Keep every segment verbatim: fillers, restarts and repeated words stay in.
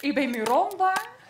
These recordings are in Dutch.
ik ben Miranda.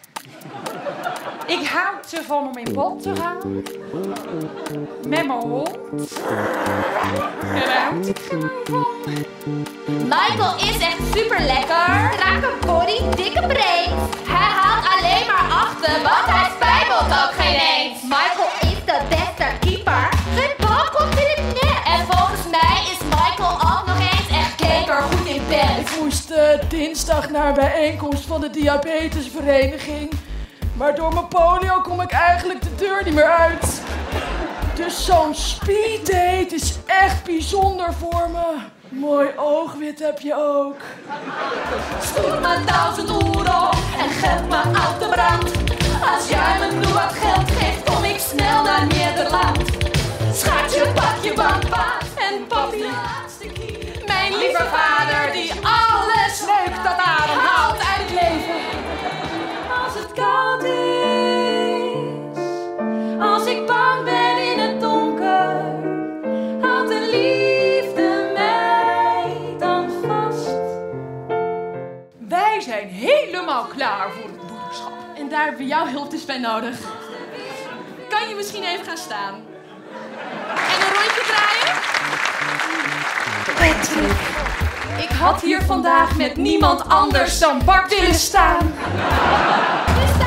Ik houd ervan om in bad te gaan. Met mijn hond. En daar houd ik gewoon van. Michael is echt super lekker. Strakke body, dikke breed. Hij haalt alleen maar achter, want hij spijbelt ook geen eens. Michael is de beste keeper. Geen bal komt in het net. En volgens mij is Michael ook nog eens echt kepergoed in bed. Ik moest uh, dinsdag naar een bijeenkomst van de diabetesvereniging. Maar door mijn polio kom ik eigenlijk de deur niet meer uit. Dus zo'n speeddate is echt bijzonder voor me. Mooi oogwit heb je ook. Stuur me duizend euro en geef me uit de brand. Als jij me nu wat geld geeft, kom ik snel naar Nederland. Schatje, pak je bankpaas en papi de laatste keer. Mijn lieve vader die alles leuk tot adem haalt uit het leven. Als het koud is, als ik bang ben in het donker, houdt de liefde mij dan vast. Wij zijn helemaal klaar voor het broederschap. En daar hebben we jouw hulp dus bij nodig. Kan je misschien even gaan staan? En een rondje draaien? Patrick, ik had hier vandaag met niemand anders dan Bart willen staan. Dus